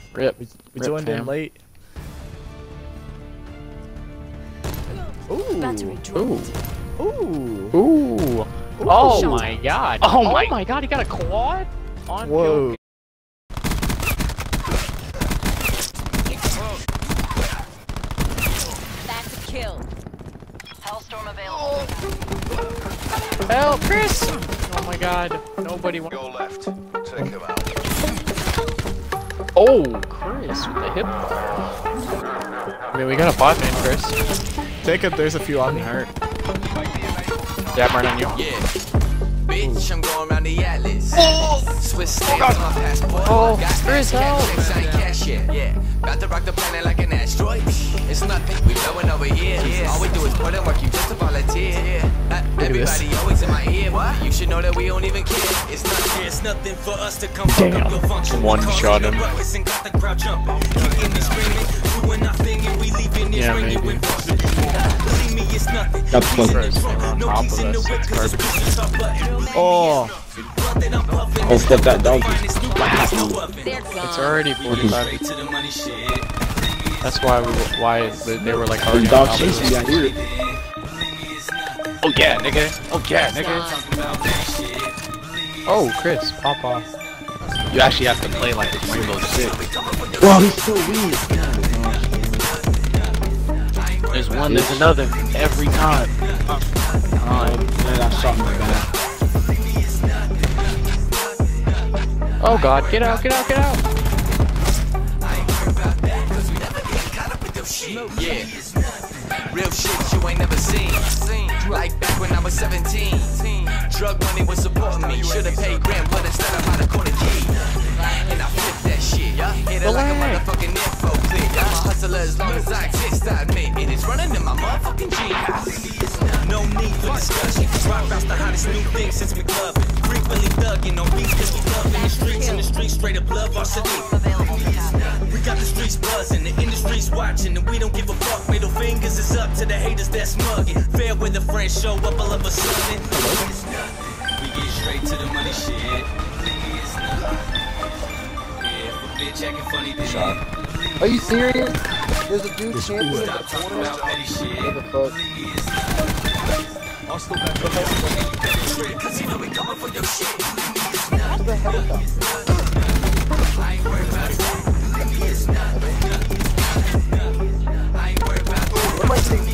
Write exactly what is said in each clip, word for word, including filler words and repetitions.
Rip. We, we Rip, joined fam. in late. Ooh. Battery Ooh. dropped. Ooh. Ooh. Ooh. Oh Shot. my god. Oh Oh my- my god, he got a quad? On Whoa. That's a kill. Hellstorm available. Help, Chris! Oh my god. Nobody wants. Go left. Take him out. Oh, Chris with the hip. I mean, we got a bot man, Chris. Take it. There's a few on me. Hurt. Jab right on you. Yeah. Bitch, I'm going around the atlas. Oh! Swiss stamps on my passport. Oh, Got Chris, cash, help. checks, I ain't cash yet. Yeah. About to rock the planet like an asteroid. It's nothing. We blowing over here. Yeah. All we do is put in work. You just a volunteer. Yeah. Uh, everybody always in my ear. What? You should know that we don't even care. It's nothing. It's nothing for us to come fuck up your function. One shot him. Yeah, maybe. That's one. Chris, they were on top of us. It's garbage. Oh. Oh, flip that dog. They're gone. It's already forty-five. That's why we why they were like already on Dog top of chasing us. me, I hear it. Oh yeah, nigga. Oh yeah, nigga. Oh, Chris, pop off. You actually have to play like Rainbow Six. Bro, he's so weak. There's one, there's another, every time. Oh, man, I shot my back. Oh god, get out, get out, get out. Yeah. Real shit you ain't never seen. Like back when I was seventeen. Drug money was supporting me. Should've paid grand, but instead I bought a quarter key. And I flipped that shit. Hit it like a motherfucking info click. I'm a hustler as long as I exist, I admit. It is running in my motherfucking genes. No need for discussion. Dropouts the hottest new thing since McLovin. Frequently thugging on beats cause we love in the streets. In the streets, straight up love our city. We got the streets buzzing, the industry's watching, and we don't give a fuck. Middle fingers is up to the haters that's mugging. Fair weather friends show up all of a sudden. We get straight to the money shit. Yeah, for bitch acting funny then. Are you serious? There's a dude camping in the Stop talking corner. about petty shit. What the fuck? I'll still back up. Cause you know we coming for your shit. What's the helicopter? I ain't worried about it. I ain't worried about it. What am I saying?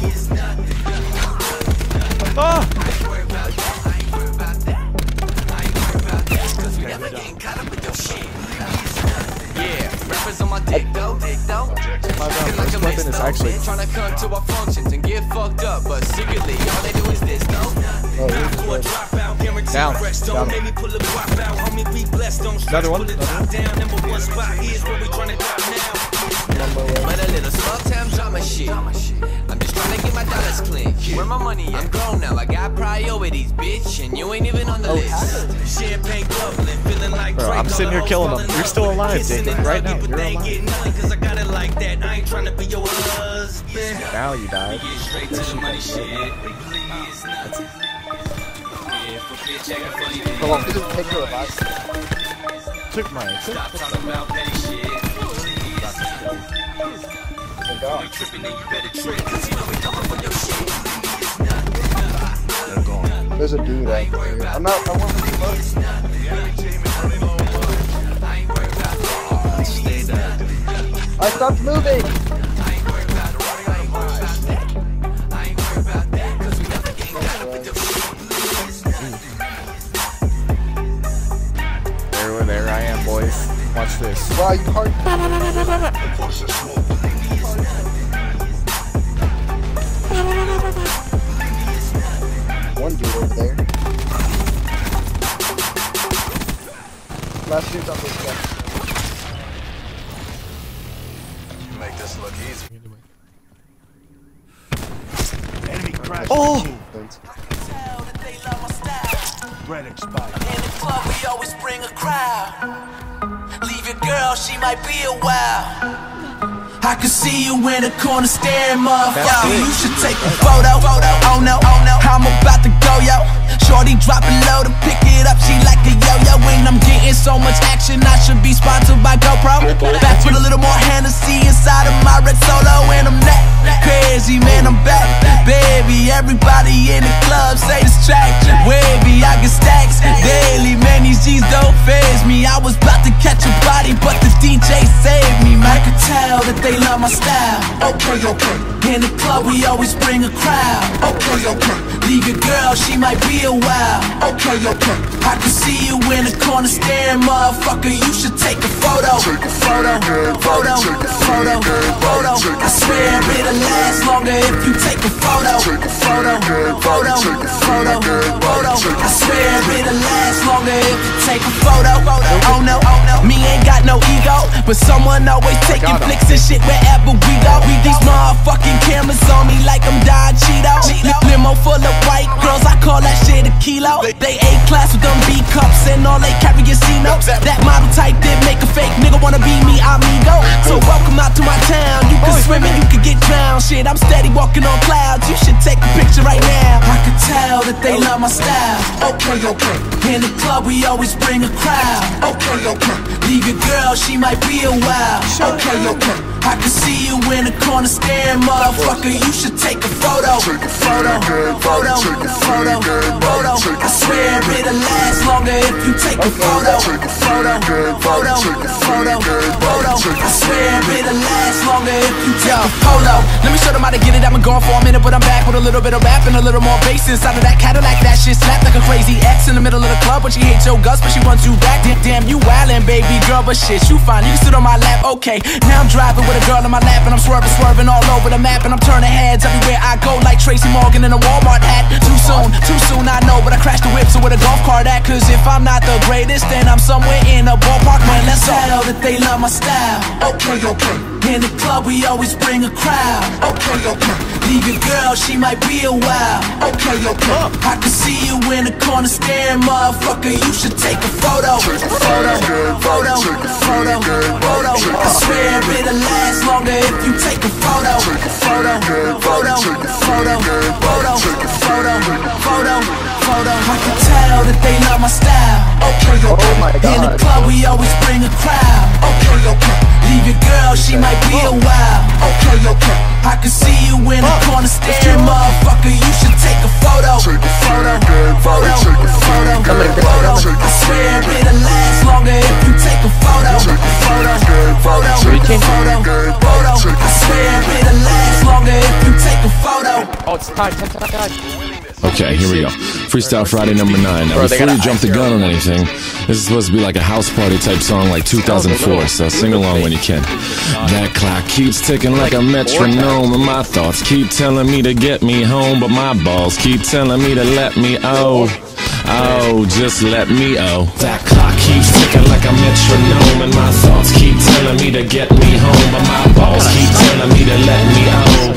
Ah. On my dick though, dick though. My bad. This weapon is actually. Trying to come to our functions and get fucked up, but secretly all they do is this though. Oh, here's the Down. Down. Another one. Another But a little small time drama shit. I'm just trying to get my dollars clean. Where my money at? I'm grown now, I got priorities, bitch, and you ain't even on the list. Champagne bubbling, feeling like Bro, I'm sitting here killing them. You're still alive, Jacob. Right now, you're alive. Cause I got it like that. I ain't trying to be your husband. Now you died. Get straight to the money shit. Come on, just take her alive. Took my. Stop talking about petty shit. Thank God. Tripping and you better trip. Cause you know we coming for your shit. There's a dude out there. I'm not. I want to be close. I stopped moving. There, there I am, boys. Watch this. Wow, you hard. One dude over there. Last dude's on this guy. Make this look easy. Oh! Thanks. Red expired. In the club, we always bring a crowd. Leave your girl, she might be a while. I can see you in the corner staring, motherfucker. You should take a photo. Oh no, oh no, I'm about to go, yo. Shorty drop it low to pick it up. She like a yo-yo. And I'm getting so much action, I should be sponsored by GoPro. Back with a little they love my style. Okay, okay. In the club we always bring a crowd. Okay, okay. Leave your girl, she might be a while. Okay, okay. I can see you in the corner staring, motherfucker. You should take a photo. Take a photo, photo, photo, photo. I swear it'll last longer if you take a photo. Take a photo, photo, photo, photo. I swear it'll last longer if you take a photo. Oh no, oh no, me ain't got no ego, but someone always taking flicks and shit wherever we go. We these motherfucking cameras on me like I'm Don Cheeto. Limo full of white girls, I call that shit a kilo. They A-class with them B-cups and all they carry is C-notes. That model type did make a fake nigga wanna be me, amigo. So welcome out to my town. You can swim and you can get drowned. Shit, I'm steady walking on clouds. You should take a picture right now. I can tell that they love my style. Okay, okay. In the club we always bring a crowd. Okay, okay. Leave your girl, she might be a while. Okay, okay. I can see you in the corner staring, motherfucker. You should take a photo. Take a photo, photo, photo, photo. I swear it'll last longer if you take a photo. Take a photo, photo, photo, photo. I swear it'll last longer if you take a photo. Let me show them how to get it. I've been gone for a minute, but I'm back with a little bit of rap and a little more bass inside of that Cadillac. That shit slapped like a crazy ex in the middle of the club, but she hates your guts, but she wants you back. Damn, damn, you wildin', baby girl, but shit, you fine. You can sit on my lap, okay. Now I'm driving with a girl in my lap, and I'm swerving, swerving all over the map, and I'm turning heads everywhere I go like Tracy Morgan in a Walmart hat. Too soon, too soon, I know, but I crashed the whip, so with a golf cart at. Cause if I'm not the greatest, then I'm somewhere in a ballpark, man, let's tell that they love my style. Okay, okay. In the club we always bring a crowd. Okay, okay. Leave your girl, she might be a while. Okay, okay. I can see you in the corner staring, motherfucker. You should take a photo. Take a photo, photo, photo, photo. I swear it'll last longer if you take a photo. Take a photo, photo, photo, photo, photo, photo, photo. I can tell that they love my style. Okay, okay. In the club we always bring a crowd. Okay, okay. Leave your girl, she might be a while. Okay, okay. I can see you in the corner staring, motherfucker. You should take a photo. Take a photo, photo, photo, photo. I swear it'll last longer if you take a photo. Take a photo, photo, photo, photo. I swear it'll last longer if you take a photo. Oh, it's time, time, time, time. Okay, here we go. Freestyle Friday number nine. Now, before you jump the gun on anything, this is supposed to be like a house party type song like two thousand four, so sing along when you can. That clock keeps ticking like a metronome, and my thoughts keep telling me to get me home, but my balls keep telling me to let me oh. Oh, just let me oh. That clock keeps ticking like a metronome, and my thoughts keep telling me to get me home, but my balls keep telling me to let me oh.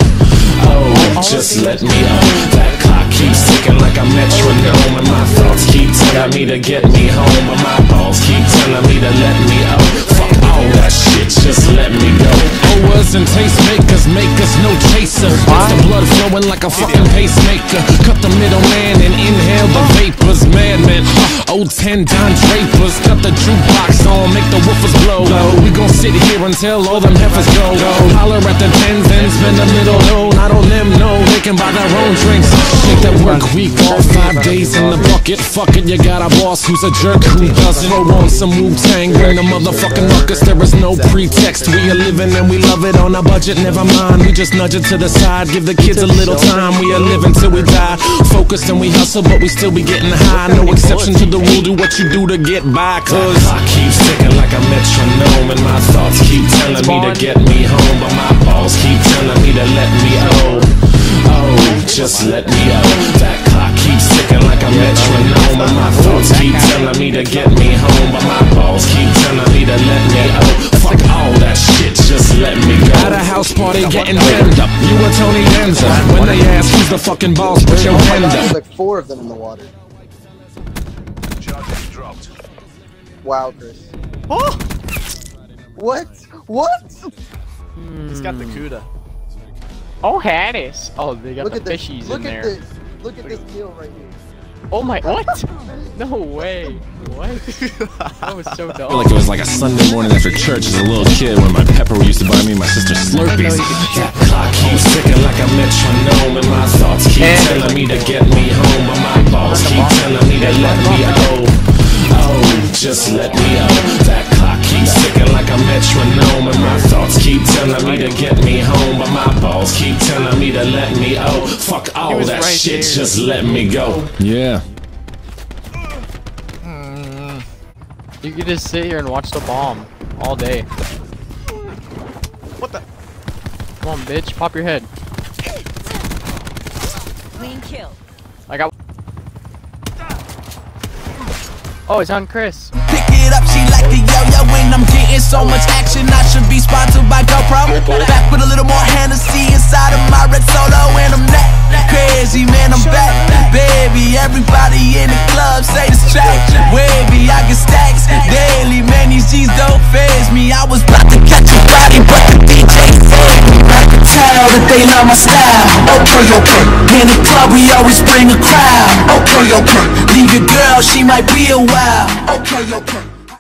Oh, just let me oh. That clock keeps ticking like a metronome, and my thoughts keep telling me to get me home, but my balls keep telling me to let me oh. Fuck all that shit, just let me go. Owers and tastemakers make us no chaser. It's the blood flowing like a fucking pacemaker. Cut the middleman and inhale the vapors. Madman, old ten Don Drapers. Cut the jukebox on, make the woofers blow. We gon' sit here until all them heifers go. Holler at the tens and spend a little dough. Not on them, no, they can buy their own drinks. Take that work week off, five days in the bucket. Fuck it, you got a boss who's a jerk who doesn't. Throw on some Wu-Tang, bring the motherfucking ruckus. There is no pretext, we are living and we love it on a budget. Never mind, we just nudge it to the side. Give the kids a little time, we are living till we die. Focused and we hustle, but we still be getting high. No exception to the rule, do what you do to get by. Cause I keep ticking like a metronome, and my thoughts keep telling me to get me home, but my balls keep telling me to let me oh. Oh, just let me oh. That clock keeps ticking like a metronome, and my thoughts keep telling me to get me home, but my balls keep telling me to let me oh. Fuck all that shit, just let me go. At a house party getting jammed up, you and Tony Danza. When they ask who's the fucking boss, put your hand up. There's like four of them in the water. Charges dropped. Wow, Chris. Oh! What? What? He's got the CUDA. Oh, Hadis. Oh, they got Look the at this. fishies Look in at there. this. Look at this kill right here. Oh my, what? No way. What? That was so dumb. I feel like it was like a Sunday morning after church as a little kid when my pepper used to buy me and my sister Slurpees. That clock keeps ticking like a metronome, and my thoughts keep telling me to get me home, but my balls keep telling me to let me oh. Oh, just let me oh. That clock keeps ticking like a metronome, and my thoughts keep telling me me to get me home, but my balls keep telling me to let me. Oh, fuck all that right shit, there. just let me go. Yeah. You could just sit here and watch the bomb all day. What the? Come on, bitch, pop your head. Clean kill. I got. Oh, it's on Chris. Pick it up, she like the yo-yo when I'm getting so much action. I should be sponsored by GoPro. Back with a little more Hennessy inside of my red solo, and I'm that crazy, man. I'm back, baby. Everybody in the club say this track wavy. I get stacks daily, man. These G's don't faze me. I was about to catch a body, but the D J saved me. I can tell that they love my style. Okay, okay. In the club, we always bring a crowd. Okay, okay. Leave your girl, she might be a while. Okay, okay.